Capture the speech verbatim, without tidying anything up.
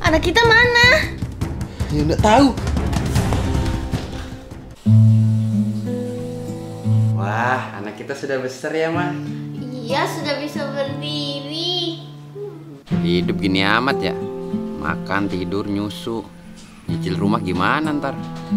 Anak kita mana? Ya nggak tahu. Wah, anak kita sudah besar ya, Ma. Iya, sudah bisa berdiri. Hidup gini amat ya. Makan, tidur, nyusu. Nyicil rumah gimana ntar?